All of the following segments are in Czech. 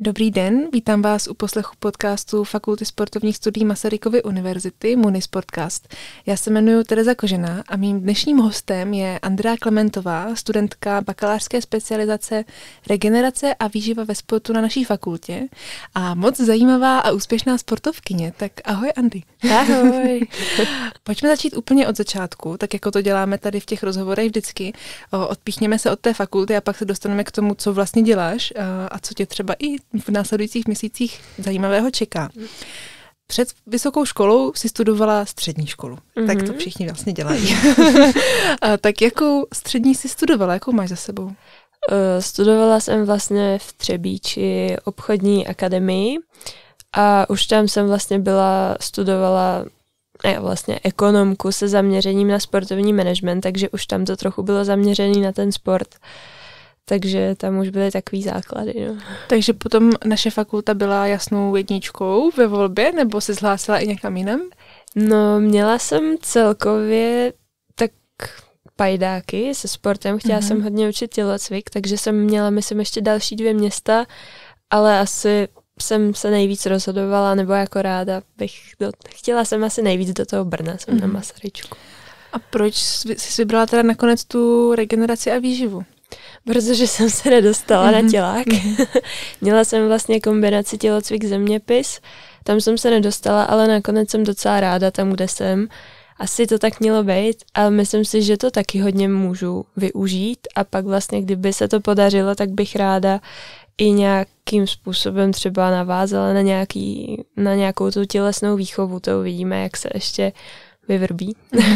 Dobrý den, vítám vás u poslechu podcastu Fakulty sportovních studií Masarykovy univerzity Munisportcast. Já se jmenuji Tereza Kožená a mým dnešním hostem je Andrea Klementová, studentka bakalářské specializace regenerace a výživa ve sportu na naší fakultě a moc zajímavá a úspěšná sportovkyně. Tak ahoj, Andy. Ahoj. Pojďme začít úplně od začátku, tak jako to děláme tady v těch rozhovorech vždycky. Odpíchněme se od té fakulty a pak se dostaneme k tomu, co vlastně děláš a co tě třeba i v následujících měsících zajímavého čeká. Před vysokou školou si studovala střední školu. Tak to všichni vlastně dělají. Tak jakou střední si studovala? Jakou máš za sebou? Studovala jsem vlastně v Třebíči obchodní akademii a už tam jsem vlastně studovala vlastně ekonomku se zaměřením na sportovní management, takže už tam to trochu bylo zaměřený na ten sport. Takže tam už byly takový základy. No. Takže potom naše fakulta byla jasnou jedničkou ve volbě, nebo se zhlásila i někam jinam? No, měla jsem celkově tak pajdáky se sportem. Chtěla jsem hodně učit tělocvik, takže jsem měla, myslím, ještě další 2 města, ale asi jsem se nejvíc rozhodovala, nebo jako ráda chtěla jsem asi nejvíc do toho Brna, jsem na Masaryčku. A proč jsi vybrala teda nakonec tu regeneraci a výživu? Protože jsem se nedostala na tělák. Měla jsem vlastně kombinaci tělocvik zeměpis, tam jsem se nedostala, ale nakonec jsem docela ráda tam, kde jsem. Asi to tak mělo být, ale myslím si, že to taky hodně můžu využít a pak vlastně, kdyby se to podařilo, tak bych ráda i nějakým způsobem třeba navázala na nějakou tu tělesnou výchovu, to uvidíme, jak se ještě vyvrbí.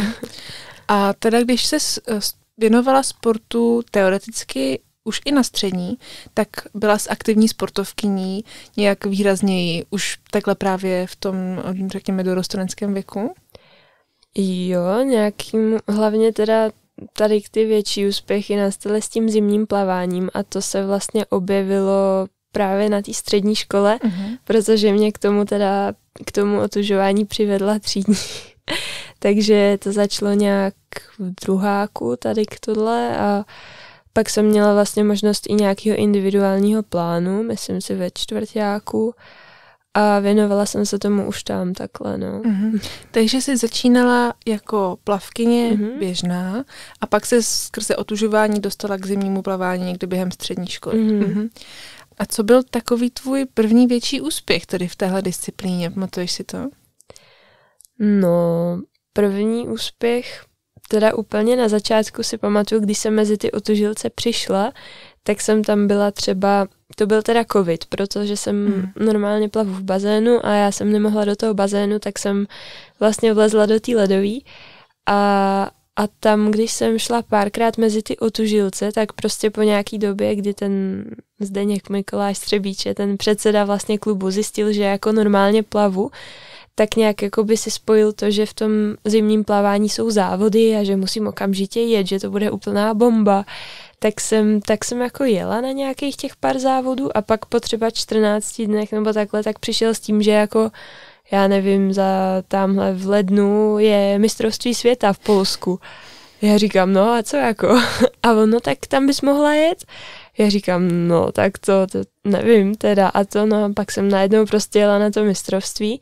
A teda, když se věnovala sportu teoreticky už i na střední, tak byla s aktivní sportovkyní nějak výrazněji už takhle právě v tom, řekněme, dorosteneckém věku? Jo, nějakým, hlavně teda tady ty větší úspěchy nastaly s tím zimním plaváním a to se vlastně objevilo právě na té střední škole, protože mě k tomu otužování přivedla třídní. Takže to začalo nějak v druháku tady k tohle a pak jsem měla vlastně možnost i nějakého individuálního plánu, myslím si ve čtvrťáku a věnovala jsem se tomu už tam takhle, no. Takže jsi začínala jako plavkyně běžná a pak se skrze otužování dostala k zimnímu plavání někdy během střední školy. A co byl takový tvůj první větší úspěch tedy v téhle disciplíně? Pamatuješ si to? No, první úspěch, teda úplně na začátku si pamatuju, když jsem mezi ty otužilce přišla, tak jsem tam byla třeba, to byl teda covid, protože jsem normálně plavu v bazénu a já jsem nemohla do toho bazénu, tak jsem vlastně vlezla do té ledové a tam, když jsem šla párkrát mezi ty otužilce, tak prostě po nějaký době, kdy ten Zdeněk Mikoláš Střebíče, ten předseda vlastně klubu, zjistil, že jako normálně plavu, tak nějak jako by si spojil to, že v tom zimním plavání jsou závody a že musím okamžitě jet, že to bude úplná bomba. Tak jsem jako jela na nějakých těch pár závodů a pak po třeba 14 dnech nebo takhle, tak přišel s tím, že jako já nevím, za tamhle v lednu je mistrovství světa v Polsku. Já říkám, no a co jako? A ono, tak tam bys mohla jet? Já říkám, no tak to nevím teda. A to no, pak jsem najednou prostě jela na to mistrovství.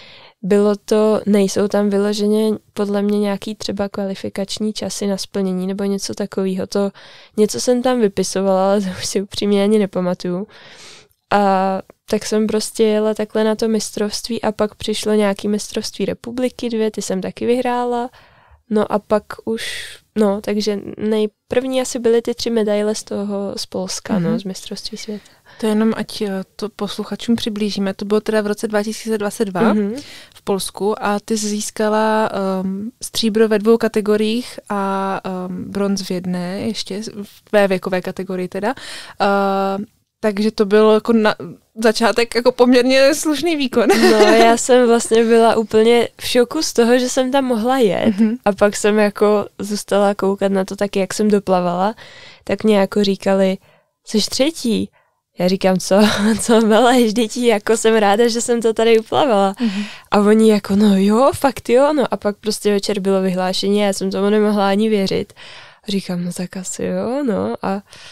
Nejsou tam vyloženě podle mě nějaký třeba kvalifikační časy na splnění nebo něco takového. Něco jsem tam vypisovala, ale to už si upřímně ani nepamatuju. A tak jsem prostě jela takhle na to mistrovství a pak přišlo nějaký mistrovství republiky 2, ty jsem taky vyhrála. No a pak už, takže nejprvní asi byly ty 3 medaile z Polska, z mistrovství světa. To jenom, ať to posluchačům přiblížíme. To bylo teda v roce 2022 v Polsku a ty získala stříbro ve 2 kategoriích a bronz v 1, ještě v věkové kategorii teda. Takže to bylo jako na začátek jako poměrně slušný výkon. No, já jsem vlastně byla úplně v šoku z toho, že jsem tam mohla jet a pak jsem jako zůstala koukat na to taky, jak jsem doplavala, tak mě jako říkali, jsi 3. Já říkám, co veleš, děti, jako jsem ráda, že jsem to tady uplavala. A oni jako, no jo, fakt jo, no a pak prostě večer bylo vyhlášení a já jsem tomu nemohla ani věřit. A říkám, no tak asi jo, no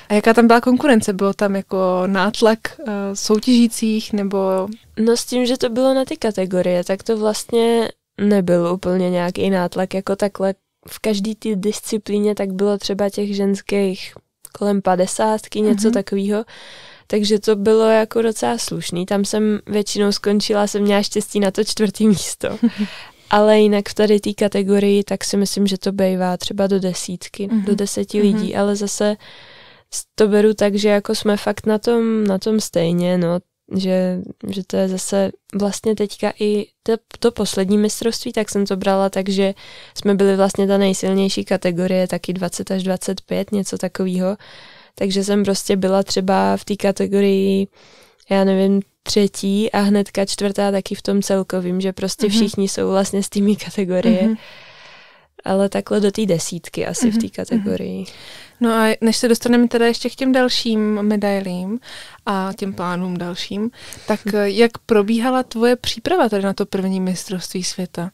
A jaká tam byla konkurence? Bylo tam jako nátlak soutěžících nebo... No s tím, že to bylo na ty kategorie, tak to vlastně nebyl úplně nějaký nátlak jako takhle. V každý té disciplíně tak bylo třeba těch ženských kolem 50, něco takového. Takže to bylo jako docela slušný. Tam jsem většinou skončila, jsem měla štěstí na to 4. místo. Ale jinak v tady té kategorii, tak si myslím, že to bývá třeba do 10, do 10 lidí, ale zase to beru tak, že jako jsme fakt na tom stejně, no, že to je zase vlastně teďka i to poslední mistrovství, tak jsem to brala tak, že jsme byli vlastně ta nejsilnější kategorie, taky 20 až 25, něco takového. Takže jsem prostě byla třeba v té kategorii, já nevím, 3. a hnedka 4. taky v tom celkovým, že prostě všichni jsou vlastně z té kategorie. Ale takhle do té 10 asi v té kategorii. No a než se dostaneme teda ještě k těm dalším medailím a těm plánům dalším, tak jak probíhala tvoje příprava tady na to první mistrovství světa?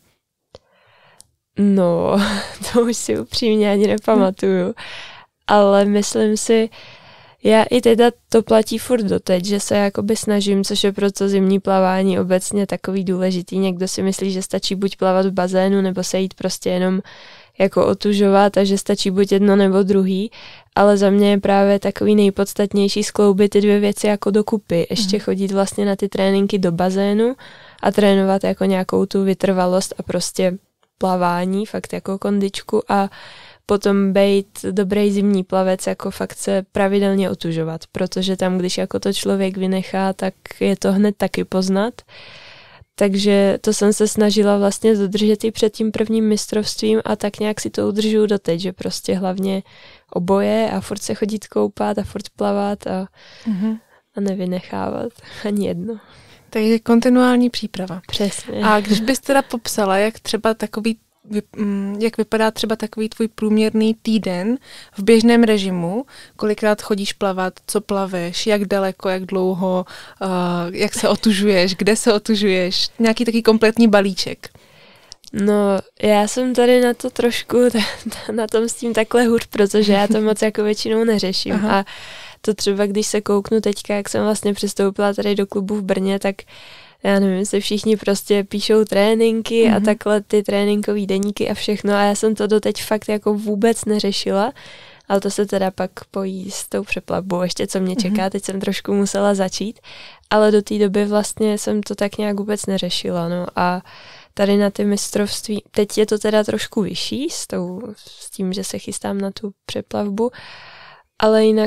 No, to už si upřímně ani nepamatuju. Ale myslím si, já i teda to platí furt doteď, že se jakoby snažím, což je pro to zimní plavání obecně takový důležitý. Někdo si myslí, že stačí buď plavat v bazénu, nebo se jít prostě jenom jako otužovat a že stačí buď jedno nebo druhý, ale za mě je právě takový nejpodstatnější skloubit ty 2 věci jako dokupy. Ještě chodit vlastně na ty tréninky do bazénu a trénovat jako nějakou tu vytrvalost a prostě plavání, fakt jako kondičku a potom být dobrý zimní plavec, jako fakt se pravidelně otužovat, protože tam, když jako to člověk vynechá, tak je to hned taky poznat. Takže to jsem se snažila vlastně dodržet i před tím prvním mistrovstvím a tak nějak si to udržuju doteď, že prostě hlavně oboje a furt se chodit koupat a furt plavat a nevynechávat ani jedno. Takže kontinuální příprava. Přesně. A když bys teda popsala, jak vypadá třeba takový tvůj průměrný týden v běžném režimu, kolikrát chodíš plavat, co plaveš, jak daleko, jak dlouho, jak se otužuješ, kde se otužuješ, nějaký taký kompletní balíček. No, já jsem tady na to trošku, na tom s tím takhle hůř, protože já to moc jako většinou neřeším. Aha. A to třeba, když se kouknu teďka, jak jsem vlastně přistoupila tady do klubu v Brně, tak já nevím, se všichni prostě píšou tréninky a takhle ty tréninkový deníky a všechno a já jsem to doteď fakt jako vůbec neřešila, ale to se teda pak pojí s tou přeplavbou ještě, co mě čeká, teď jsem trošku musela začít, ale do té doby vlastně jsem to tak nějak vůbec neřešila, no a tady na ty mistrovství, teď je to teda trošku vyšší s tím, že se chystám na tu přeplavbu, ale jinak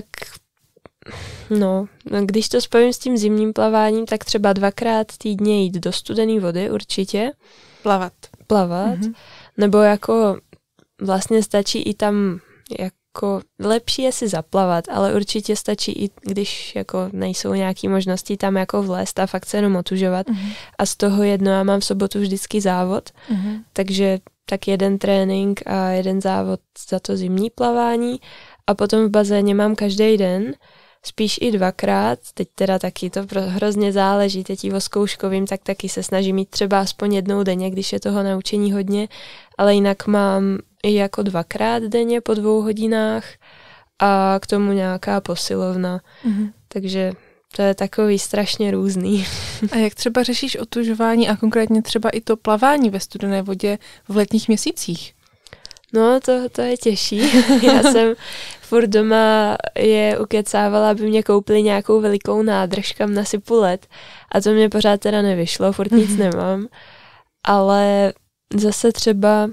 no, když to spojím s tím zimním plaváním, tak třeba 2krát týdně jít do studené vody určitě. Plavat. Nebo jako vlastně stačí i tam jako lepší je si zaplavat, ale určitě stačí i když jako nejsou nějaké možnosti tam jako vlézt a fakt se jenom otužovat. A z toho jedno já mám v sobotu vždycky závod, takže tak 1 trénink a 1 závod za to zimní plavání a potom v bazéně mám každý den, spíš i 2krát, teď teda taky to hrozně záleží, teď o zkouškovým, tak taky se snažím mít třeba aspoň 1 denně, když je toho naučení hodně, ale jinak mám i jako 2krát denně po 2 hodinách a k tomu nějaká posilovna, takže to je takový strašně různý. A jak třeba řešíš otužování a konkrétně třeba i to plavání ve studené vodě v letních měsících? No, to je těžší. Já jsem furt doma je ukecávala, aby mě koupili nějakou velikou nádrž, kam nasypu led. A to mě pořád teda nevyšlo, furt nic nemám. Ale zase třeba,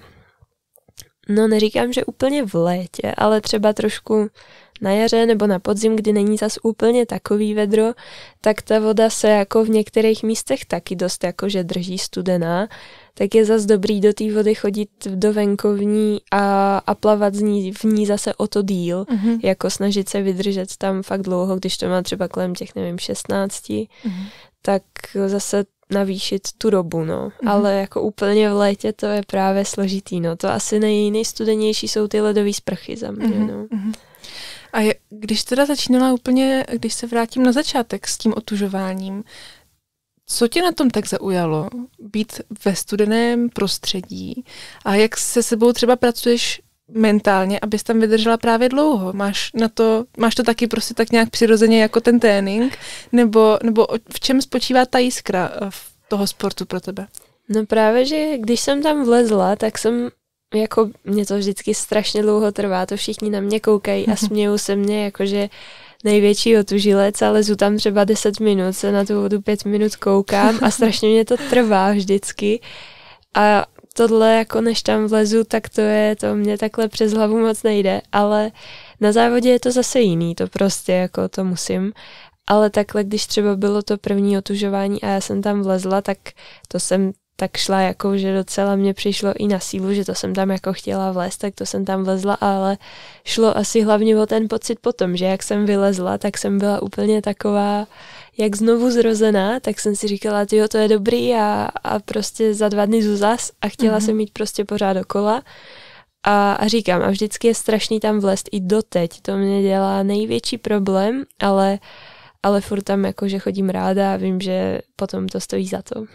no neříkám, že úplně v létě, ale třeba trošku na jaře nebo na podzim, kdy není zas úplně takový vedro, tak ta voda se jako v některých místech taky dost jakože drží studená, tak je zas dobrý do té vody chodit do venkovní a plavat v ní zase o to díl, jako snažit se vydržet tam fakt dlouho, když to má třeba kolem těch, nevím, 16, tak zase navýšit tu dobu, no. Ale jako úplně v létě to je právě složitý, no. To asi nejstudenější jsou ty ledové sprchy za mě, no. A když teda začínala úplně, když se vrátím na začátek s tím otužováním, co tě na tom tak zaujalo? Být ve studeném prostředí a jak se sebou třeba pracuješ mentálně, abys tam vydržela právě dlouho? Máš to taky prostě tak nějak přirozeně jako ten trénink? Nebo v čem spočívá ta jiskra v toho sportu pro tebe? No právě, že když jsem tam vlezla, tak jsem jako, mě to vždycky strašně dlouho trvá, to všichni na mě koukají a smějou se mě, jakože největší otužilec, ale lezu tam třeba 10 minut, se na tu vodu 5 minut koukám a strašně mě to trvá vždycky. A tohle, jako než tam vlezu, tak to mě takhle přes hlavu moc nejde, ale na závodě je to zase jiný, to prostě jako to musím. Ale takhle, když třeba bylo to první otužování a já jsem tam vlezla, tak to jsem tak šla jako, že docela mě přišlo i na sílu, že to jsem tam jako chtěla vlézt, tak to jsem tam vlezla, ale šlo asi hlavně o ten pocit potom, že jak jsem vylezla, tak jsem byla úplně taková, jak znovu zrozená, tak jsem si říkala, tyjo, to je dobrý a prostě za 2 dny jdu zas a chtěla jsem jít prostě pořád dokola. A říkám, a vždycky je strašný tam vlézt i doteď, to mě dělá největší problém, ale furt tam jako, že chodím ráda a vím, že potom to stojí za to.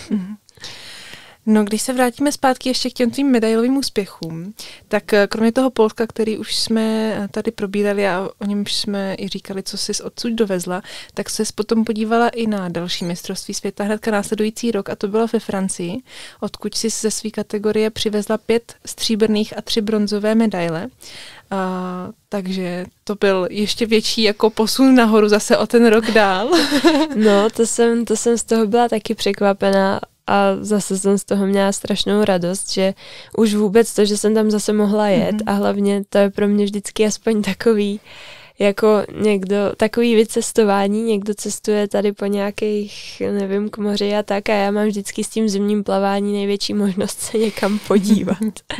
No, když se vrátíme zpátky ještě k těm tvým medailovým úspěchům, tak kromě toho Polska, který už jsme tady probírali a o něm jsme i říkali, co jsi odsud dovezla, tak ses potom podívala i na další mistrovství světa hnedka následující rok a to bylo ve Francii, odkud jsi ze své kategorie přivezla 5 stříbrných a 3 bronzové medaile. Takže to byl ještě větší jako posun nahoru zase o ten rok dál. No, to jsem z toho byla taky překvapená. A zase jsem z toho měla strašnou radost, že už vůbec to, že jsem tam zase mohla jet a hlavně to je pro mě vždycky aspoň takový, jako takový vycestování, někdo cestuje tady po nějakých, nevím, k moři a tak a já mám vždycky s tím zimním plavání největší možnost se někam podívat.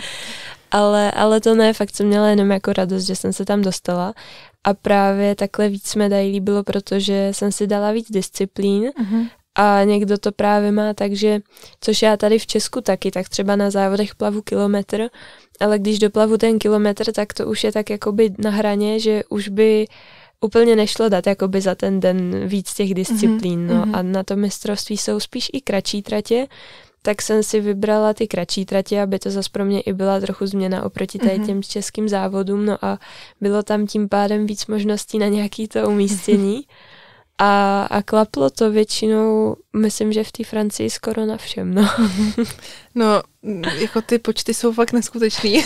Ale to ne, fakt jsem měla jenom jako radost, že jsem se tam dostala a právě takhle víc medailí bylo, protože jsem si dala víc disciplín. A někdo to právě má, takže, což já tady v Česku taky, tak třeba na závodech plavu kilometr, ale když doplavu ten kilometr, tak to už je tak jakoby na hraně, že už by úplně nešlo dát jakoby za ten den víc těch disciplín. No. A na to mistrovství jsou spíš i kratší tratě, tak jsem si vybrala ty kratší tratě, aby to zase pro mě i byla trochu změna oproti tady těm českým závodům, no a bylo tam tím pádem víc možností na nějaký to umístění. A klaplo to většinou, myslím, že v té Francii skoro na všem, no. No, jako ty počty jsou fakt neskutečný.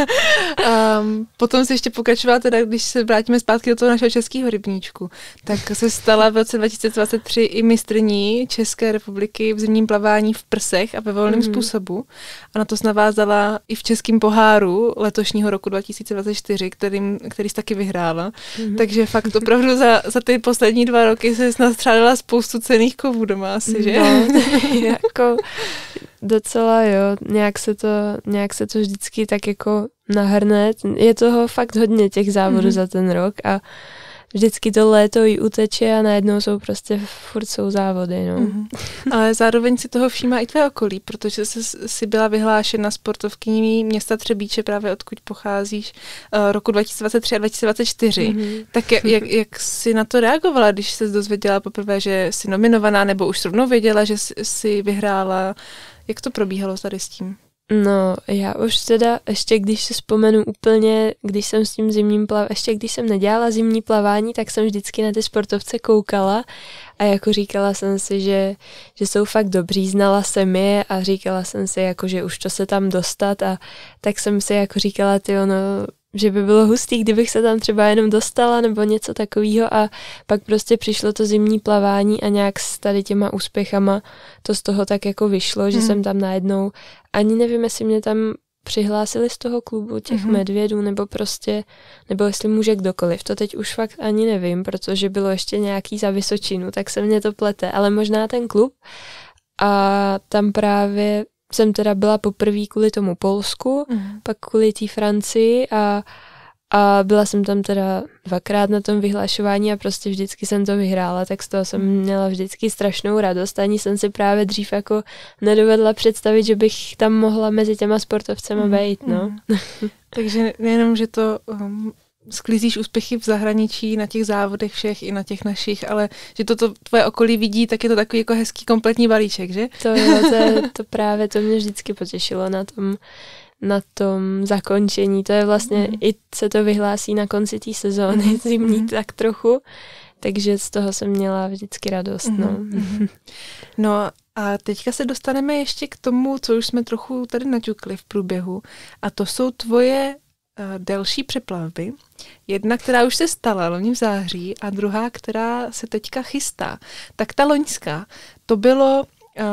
Potom si ještě pokračovala, teda, když se vrátíme zpátky do toho našeho českého rybníčku, tak se stala v roce 2023 i mistryní České republiky v zimním plavání v prsech a ve volném způsobu. A na to se navázala i v českém poháru letošního roku 2024, který jsi taky vyhrála. Takže fakt opravdu za ty poslední 2 roky se nastřádala spoustu cenných kovů doma asi, že? No, jako docela jo, nějak se to vždycky tak jako nahrne. Je toho fakt hodně těch závodů za ten rok a vždycky to léto jí uteče a najednou furt jsou závody, no. Ale zároveň si toho všímá i tvé okolí, protože jsi byla vyhlášena sportovkyní města Třebíče, právě odkud pocházíš, roku 2023 a 2024. Tak jak jsi na to reagovala, když jsi dozvěděla poprvé, že jsi nominovaná, nebo už rovnou věděla, že jsi vyhrála? Jak to probíhalo tady s tím? No, já už teda, ještě když si vzpomenu úplně, když jsem s tím zimním ještě když jsem nedělala zimní plavání, tak jsem vždycky na ty sportovce koukala a jako říkala jsem si, že jsou fakt dobří, znala jsem je a říkala jsem si, jako, že už to se tam dostat a tak jsem si jako říkala, že by bylo hustý, kdybych se tam třeba jenom dostala nebo něco takového a pak prostě přišlo to zimní plavání a nějak s tady těma úspěchama to z toho tak jako vyšlo, že jsem tam najednou, ani nevím, jestli mě tam přihlásili z toho klubu těch medvědů nebo jestli může kdokoliv, to teď už fakt ani nevím, protože bylo ještě nějaký za Vysočinu, tak se mě to plete, ale možná ten klub a tam právě jsem teda byla poprvé kvůli tomu Polsku, pak kvůli té Francii a byla jsem tam teda 2krát na tom vyhlašování a prostě vždycky jsem to vyhrála, tak z toho jsem měla vždycky strašnou radost. Ani jsem si právě dřív jako nedovedla představit, že bych tam mohla mezi těma sportovcema být, no. Takže nejenom, že to sklízíš úspěchy v zahraničí na těch závodech všech i na těch našich, ale že to tvoje okolí vidí, tak je to takový jako hezký kompletní balíček, že? To právě, to mě vždycky potěšilo na tom zakončení. To je vlastně, i se to vyhlásí na konci té sezóny zimní tak trochu, takže z toho jsem měla vždycky radost. No a teďka se dostaneme ještě k tomu, co už jsme trochu tady naťukli v průběhu, a to jsou tvoje delší přeplavby. Jedna, která už se stala loni v září, a druhá, která se teďka chystá. Tak ta loňská, to byl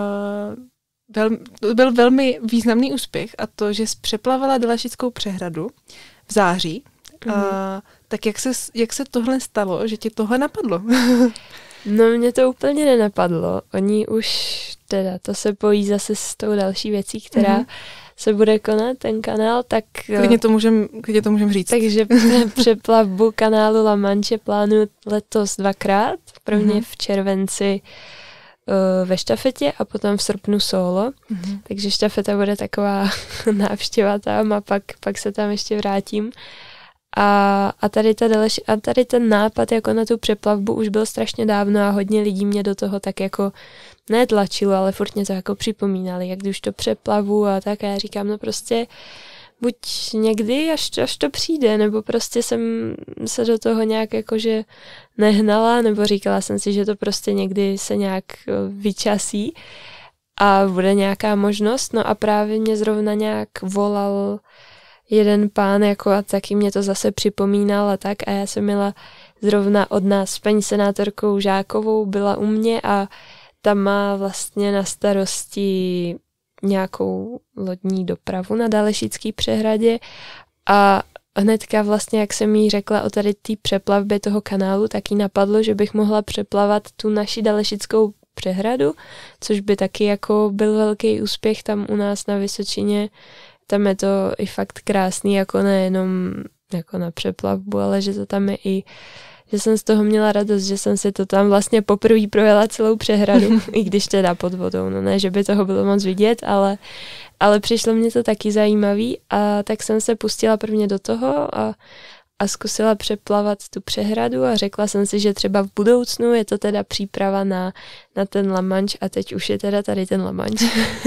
velmi významný úspěch, a to, že jsi přeplavala Delašickou přehradu v září. Tak jak se tohle stalo, že ti tohle napadlo? No, mě to úplně nenapadlo. Oni už, teda to se pojí zase s tou další věcí, která se bude konat, ten kanál, tak... Klidně to můžem říct. Takže přeplavbu kanálu La Manche plánuju letos 2krát. Prvně v červenci ve štafetě a potom v srpnu solo. Takže štafeta bude taková návštěva tam a pak se tam ještě vrátím. A tady ten nápad jako na tu přeplavbu už byl strašně dávno a hodně lidí mě do toho tak jako netlačilo, ale furt mě to jako připomínali, jak už to přeplavu a tak, a já říkám, no prostě buď někdy, až to přijde, nebo prostě jsem se do toho nějak jakože nehnala, nebo říkala jsem si, že to prostě někdy se nějak vyčasí a bude nějaká možnost. No a právě mě zrovna nějak volal jeden pán jako a taky mě to zase připomínal a tak, a já jsem měla zrovna od nás s paní senátorkou Žákovou, byla u mě a tam má vlastně na starosti nějakou lodní dopravu na Dalešický přehradě a hnedka vlastně, jak jsem jí řekla o tady té přeplavbě toho kanálu, tak jí napadlo, že bych mohla přeplavat tu naši Dalešickou přehradu, což by taky jako byl velký úspěch tam u nás na Vysočině. Tam je to i fakt krásný, jako nejenom jako na přeplavbu, ale že to tam je i, že jsem z toho měla radost, že jsem si to tam vlastně poprvé projela celou přehradu, i když teda pod vodou, no ne, že by toho bylo moc vidět, ale přišlo mě to taky zajímavý a tak jsem se pustila prvně do toho a zkusila přeplavat tu přehradu a řekla jsem si, že třeba v budoucnu je to teda příprava na ten La Manche a teď už je teda tady ten La Manche.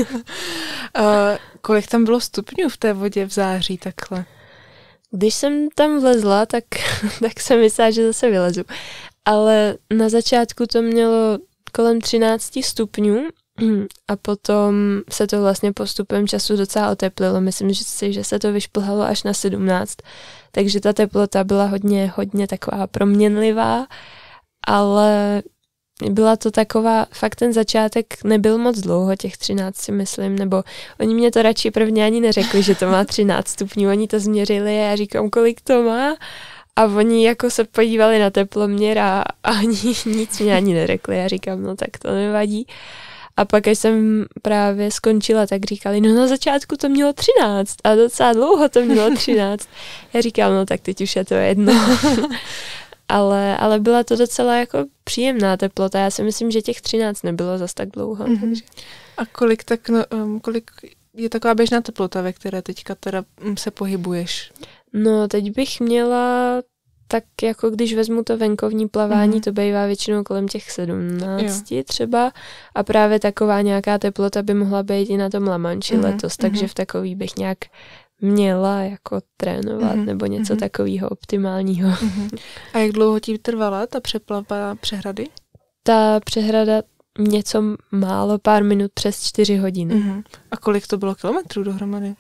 Kolik tam bylo stupňů v té vodě v září takhle? Když jsem tam vlezla, tak jsem myslela, že zase vylezu. Ale na začátku to mělo kolem 13 stupňů a potom se to vlastně postupem času docela oteplilo. Myslím si, že se to vyšplhalo až na 17. Takže ta teplota byla hodně taková proměnlivá, ale byla to taková, fakt ten začátek nebyl moc dlouho, těch 13 si myslím, nebo oni mě to radši prvně ani neřekli, že to má 13 stupňů, oni to změřili a já říkám, kolik to má a oni jako se podívali na teploměr a nic mě ani neřekli, já říkám, no tak to nevadí. A pak, až jsem právě skončila, tak říkali, no na začátku to mělo 13 a docela dlouho to mělo 13. Já říkám, no tak teď už je to jedno. Ale byla to docela jako příjemná teplota. Já si myslím, že těch 13 nebylo zas tak dlouho. Takže. A kolik je taková běžná teplota, ve které teďka teda se pohybuješ? No teď bych měla, tak jako když vezmu to venkovní plavání, to bývá většinou kolem těch 17 třeba a právě taková nějaká teplota by mohla být i na tom La Manche letos, takže v takový bych nějak měla jako trénovat nebo něco takového optimálního. A jak dlouho ti trvala ta přeplavba přehrady? Ta přehrada něco málo, pár minut přes 4 hodiny. A kolik to bylo kilometrů dohromady?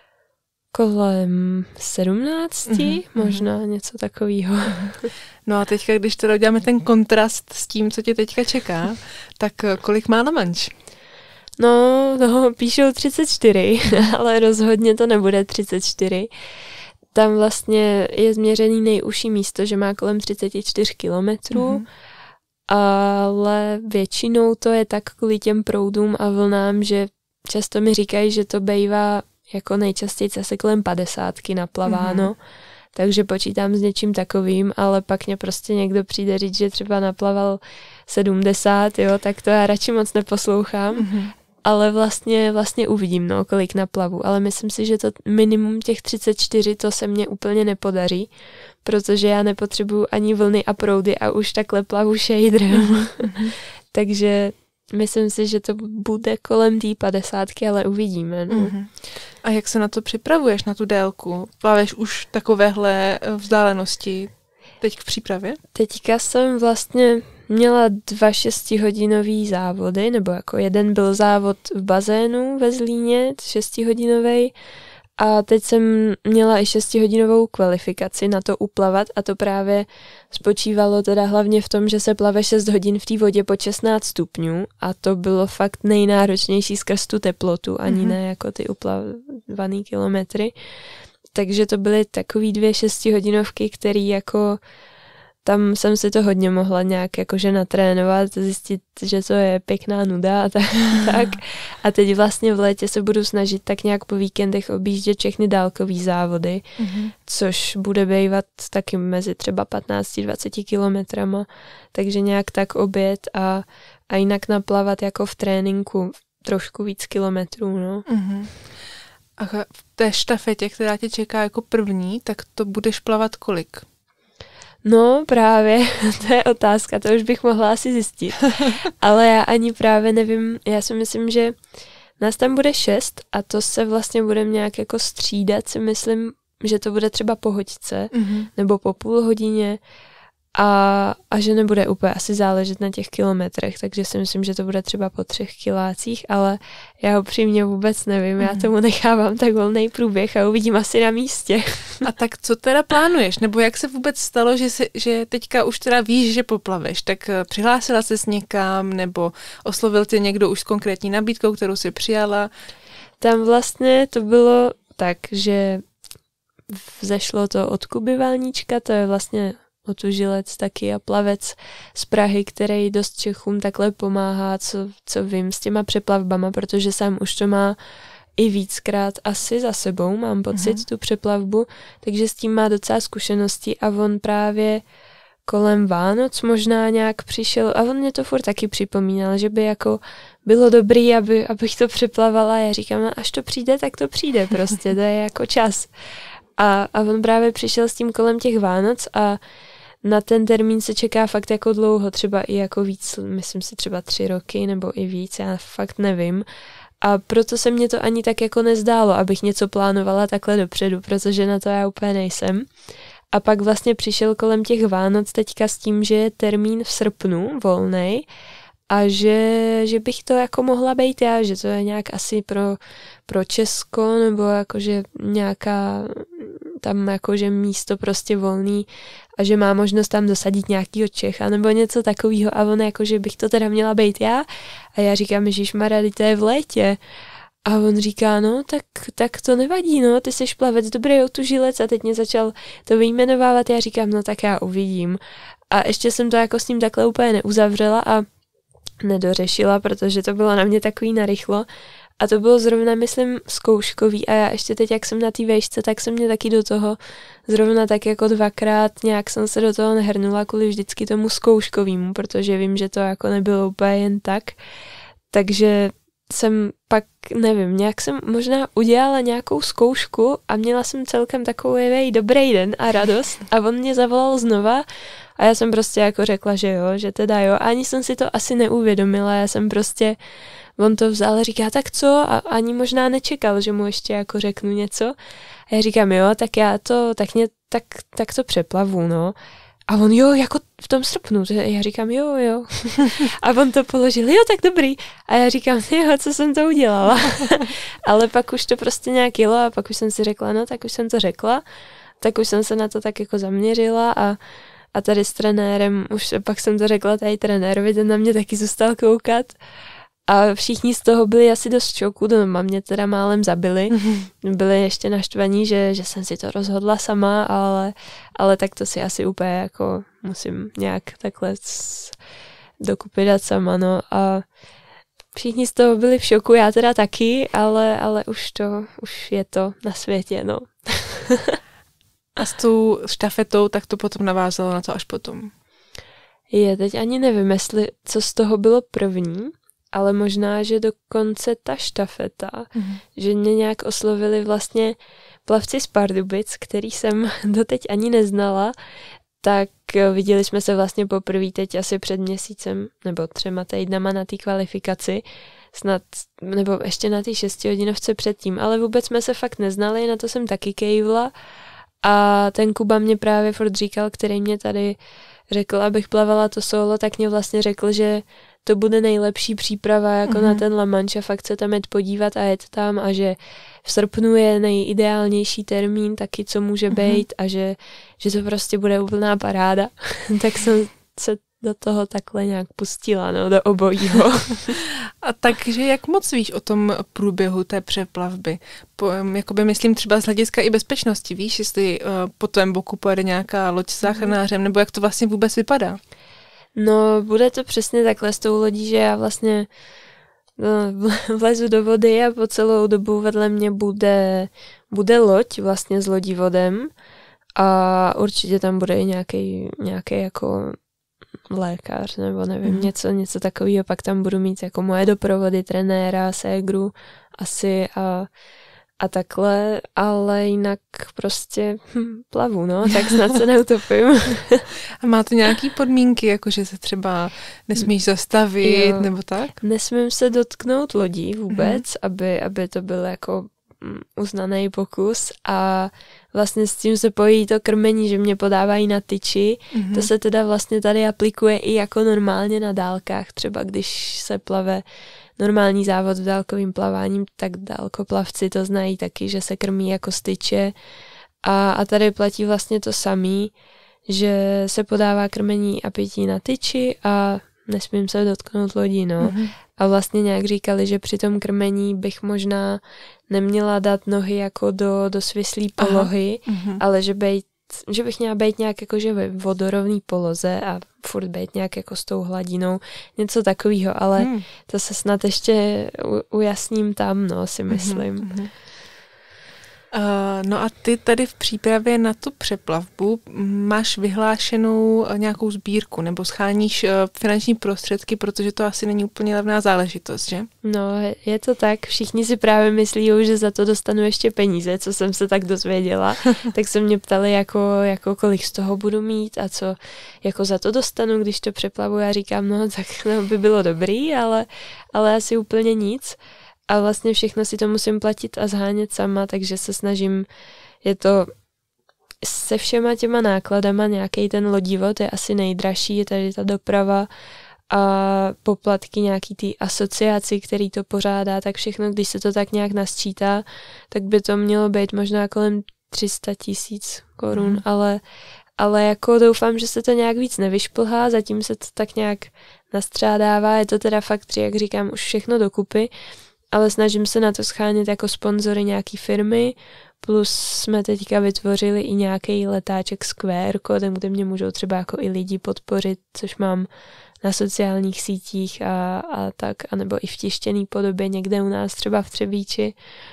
Kolem 17, možná něco takového. No a teďka, když teda uděláme ten kontrast s tím, co tě teďka čeká, tak kolik má La Manche? No, píšou 34, ale rozhodně to nebude 34. Tam vlastně je změřený nejužší místo, že má kolem 34 kilometrů, ale většinou to je tak kvůli těm proudům a vlnám, že často mi říkají, že to bývá jako nejčastěji asi kolem 50 naplaváno, takže počítám s něčím takovým, ale pak mě prostě někdo přijde říct, že třeba naplaval 70, jo, tak to já radši moc neposlouchám, ale vlastně uvidím, kolik naplavu, ale myslím si, že to minimum těch 34 to se mně úplně nepodaří, protože já nepotřebuju ani vlny a proudy a už takhle plavu šejdrem. Takže myslím si, že to bude kolem té 50, ale uvidíme. No. Mm-hmm. A jak se na to připravuješ, na tu délku? Plaveš už takovéhle vzdálenosti teď v přípravě? Teďka jsem vlastně měla 2 6hodinový závody, nebo jako jeden byl závod v bazénu ve Zlíně, 6hodinovej, a teď jsem měla i 6hodinovou kvalifikaci na to uplavat a to právě spočívalo teda hlavně v tom, že se plave 6 hodin v té vodě po 16 stupňů a to bylo fakt nejnáročnější skrz tu teplotu, ani ne jako ty uplavený kilometry. Takže to byly takový 2 6hodinovky, který jako tam jsem si to hodně mohla nějak jakože natrénovat, zjistit, že to je pěkná nuda a tak. A teď vlastně v létě se budu snažit tak nějak po víkendech objíždět všechny dálkový závody, což bude bývat taky mezi třeba 15-20 kilometrama, takže nějak tak obět a jinak naplavat jako v tréninku trošku víc kilometrů, no. A v té štafetě, která tě čeká jako první, tak to budeš plavat kolik? No právě, to je otázka, to už bych mohla asi zjistit. Ale já ani právě nevím, já si myslím, že nás tam bude 6 a to se vlastně budeme nějak jako střídat, si myslím, že to bude třeba po hoďce nebo po půl hodině a že nebude úplně asi záležet na těch kilometrech, takže si myslím, že to bude třeba po 3 kilácích, ale já upřímně vůbec nevím, já tomu nechávám tak volný průběh a uvidím asi na místě. A tak co teda plánuješ? Nebo jak se vůbec stalo, že teďka už teda víš, že poplaveš? Tak přihlásila ses někam nebo oslovil tě někdo už s konkrétní nabídkou, kterou si přijala? Tam vlastně to bylo tak, že vzešlo to od Kuby Valníčka, to je vlastně otužilec taky a plavec z Prahy, který dost Čechům takhle pomáhá, co vím, s těma přeplavbama, protože sám už to má i víckrát asi za sebou, mám pocit, tu přeplavbu, takže s tím má docela zkušenosti a on právě kolem Vánoc možná nějak přišel a on mě to furt taky připomínal, že by jako bylo dobrý, abych to přeplavala. Já říkám, no, až to přijde, tak to přijde prostě, to je jako čas. A on právě přišel s tím kolem těch Vánoc a na ten termín se čeká fakt jako dlouho, třeba i jako víc, myslím si třeba 3 roky nebo i víc, já fakt nevím. A proto se mně to ani tak jako nezdálo, abych něco plánovala takhle dopředu, protože na to já úplně nejsem. A pak vlastně přišel kolem těch Vánoc teďka s tím, že je termín v srpnu volnej a že bych to jako mohla být já, že to je nějak asi pro Česko nebo jakože nějaká tam jakože místo prostě volný a že má možnost tam dosadit nějakýho Čecha nebo něco takového a on jakože bych to teda měla být já a já říkám, ježišmarja, to je v létě. A on říká, no, tak to nevadí, no, ty seš plavec, dobrý otužilec a teď mě začal to vyjmenovávat, já říkám, no tak já uvidím. A ještě jsem to jako s ním takhle úplně neuzavřela a nedořešila, protože to bylo na mě takový narychlo. A to bylo zrovna, myslím, zkouškový a já ještě teď, jak jsem na té vejšce, tak jsem mě taky do toho zrovna tak jako 2krát nějak jsem se do toho nehrnula kvůli vždycky tomu zkouškovýmu, protože vím, že to jako nebylo úplně jen tak. Takže jsem pak, nevím, nějak jsem možná udělala nějakou zkoušku a měla jsem celkem takový dobrý den a radost a on mě zavolal znova a já jsem prostě jako řekla, že jo, že teda jo. A ani jsem si to asi neuvědomila, já jsem prostě, on to vzal a říká, tak co? A ani možná nečekal, že mu ještě jako řeknu něco. A já říkám, jo, tak já to, tak to přeplavu, no. A on, jo, jako v tom srpnu. Já říkám, jo. A on to položil, jo, tak dobrý. A já říkám, jo, co jsem to udělala. Ale pak už to prostě nějak jelo a pak už jsem si řekla, no, tak už jsem to řekla. Tak už jsem se na to tak jako zaměřila a tady s trenérem, už pak jsem to řekla tady trenérovi, ten na mě taky zůstal koukat. A všichni z toho byli asi dost šoku, doma mě teda málem zabili. Byli ještě naštvaní, že jsem si to rozhodla sama, ale tak to si asi úplně jako musím nějak takhle dokupy dát sama, no. A všichni z toho byli v šoku, já teda taky, ale už je to na světě, no. A s tou štafetou, tak to potom navázalo na to až potom? Teď ani nevím, co z toho bylo první, ale možná, že dokonce ta štafeta, že mě nějak oslovili vlastně plavci z Pardubic, který jsem doteď ani neznala tak viděli jsme se vlastně poprvé teď asi před měsícem nebo 3 týdnama na té kvalifikaci, snad, nebo ještě na té 6hodinovce předtím, ale vůbec jsme se fakt neznali, na to jsem taky kejvla a ten Kuba mě právě furt říkal, který mě tady řekl, abych plavala to solo, tak mě vlastně řekl, že to bude nejlepší příprava jako na ten La Manche a fakt se tam jet podívat a jet tam a že v srpnu je nejideálnější termín taky, co může být a že to prostě bude úplná paráda. Tak jsem se do toho takhle nějak pustila, no, do obojího. A takže jak moc víš o tom průběhu té přeplavby? Jakoby myslím třeba z hlediska i bezpečnosti, víš, jestli po tvém boku pojede nějaká loď s záchranářem, nebo jak to vlastně vůbec vypadá? No, bude to přesně takhle s tou lodí, že já vlastně vlezu do vody a po celou dobu vedle mě bude loď vlastně s lodivodem a určitě tam bude i nějaký jako lékař nebo nevím, něco takového, pak tam budu mít jako moje doprovody, trenéra, ségru asi a takhle, ale jinak prostě plavu, no, tak snad se neutopím. A má to nějaký podmínky, jako že se třeba nesmíš zastavit, nebo tak? Nesmím se dotknout lodí vůbec, aby to byl jako uznaný pokus a vlastně s tím se pojí to krmení, že mě podávají na tyči. To se teda vlastně tady aplikuje i jako normálně na dálkách, třeba když se plave normální závod v dálkovým plaváním, tak dálkoplavci to znají taky, že se krmí jako z tyče a tady platí vlastně to samý, že se podává krmení a pití na tyči a nesmím se dotknout lodí, no. A vlastně nějak říkali, že při tom krmení bych možná neměla dát nohy jako do svislý polohy, ale že bych měla být nějak jakože ve vodorovný poloze a furt být nějak jako s tou hladinou, něco takového, ale to se snad ještě ujasním tam, no, si myslím. No a ty tady v přípravě na tu přeplavbu máš vyhlášenou nějakou sbírku nebo scháníš finanční prostředky, protože to asi není úplně levná záležitost, že? No, je to tak. Všichni si právě myslí, že za to dostanu ještě peníze, co jsem se tak dozvěděla. Tak se mě ptali, jako kolik z toho budu mít a co jako za to dostanu, když to přeplavu. Já říkám, no tak by bylo dobrý, ale asi úplně nic. A vlastně všechno si to musím platit a zhánět sama, takže se snažím, je to se všema těma nákladama, nějaký ten lodivod je asi nejdražší, je tady ta doprava a poplatky nějaký ty asociaci, který to pořádá, tak všechno, když se to tak nějak nasčítá, tak by to mělo být možná kolem 300 000 korun, ale jako doufám, že se to nějak víc nevyšplhá, zatím se to tak nějak nastřádává, je to teda fakt, jak říkám, už všechno dokupy, ale snažím se na to schánět jako sponzory nějaký firmy, plus jsme teďka vytvořili i nějaký letáček s QR kódem, kde mě můžou třeba jako i lidi podpořit, což mám na sociálních sítích a tak, anebo i v tištěný podobě někde u nás, třeba v Třebíči.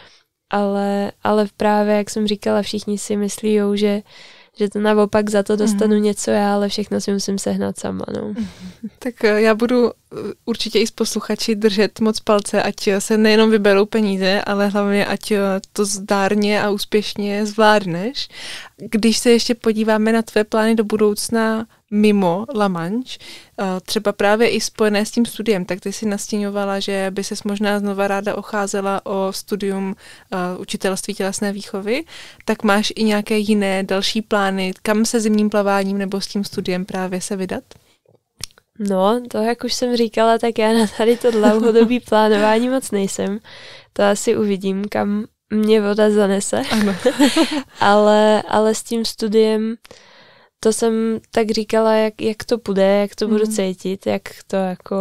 Ale právě, jak jsem říkala, všichni si myslí, že to naopak za to dostanu něco já, ale všechno si musím sehnat sama, no. Tak já budu určitě i s posluchači držet moc palce, ať se nejenom vyberou peníze, ale hlavně ať to zdárně a úspěšně zvládneš. Když se ještě podíváme na tvé plány do budoucna mimo La Manche, třeba právě i spojené s tím studiem, tak ty si nastíňovala, že by ses možná znova ráda ocházela o studium učitelství tělesné výchovy, tak máš i nějaké jiné další plány, kam se zimním plaváním nebo s tím studiem právě se vydat? No, to jak už jsem říkala, tak já na tady to dlouhodobý plánování moc nejsem. To asi uvidím, kam mě voda zanese. Ano. ale s tím studiem to jsem tak říkala, jak to půjde, jak to budu cítit, jak to jako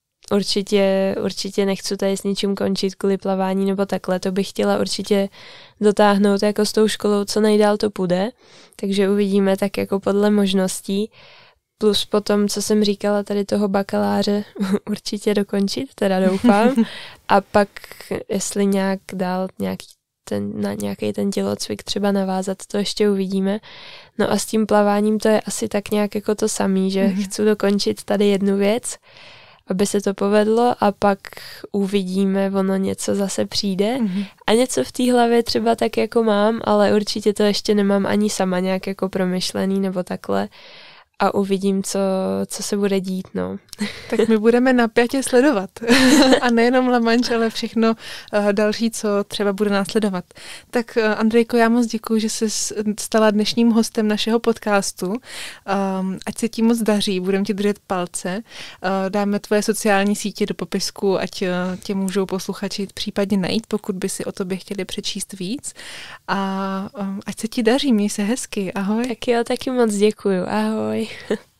určitě nechci tady s ničím končit kvůli plavání nebo takhle, to bych chtěla určitě dotáhnout jako s tou školou, co nejdál to půjde, takže uvidíme tak jako podle možností, plus potom, co jsem říkala, tady toho bakaláře určitě dokončit, teda doufám, a pak jestli nějak dál na nějaký ten tělocvik třeba navázat, to ještě uvidíme. No a s tím plaváním to je asi tak nějak jako to samý, že chci dokončit tady jednu věc aby se to povedlo a pak uvidíme, ono něco zase přijde. A něco v té hlavě třeba tak jako mám, ale určitě to ještě nemám ani sama nějak jako promyšlený nebo takhle. A uvidím, co se bude dít, no. Tak my budeme napjatě sledovat. A nejenom La Manche, ale všechno další, co třeba bude následovat. Tak Andrejko, já moc děkuji, že jsi stala dnešním hostem našeho podcastu. Ať se ti moc daří, budeme ti držet palce. Dáme tvoje sociální sítě do popisku, ať tě můžou posluchači případně najít, pokud by si o tobě chtěli přečíst víc. A ať se ti daří, měj se hezky. Ahoj. Tak jo, taky moc děkuju. Ahoj.